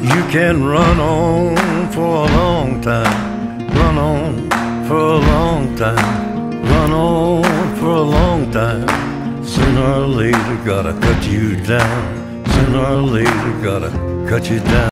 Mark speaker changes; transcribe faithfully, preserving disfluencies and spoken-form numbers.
Speaker 1: You can run on for a long time, run on for a long time, run on for a long time. Sooner or later gotta cut you down, sooner or later gotta cut you down.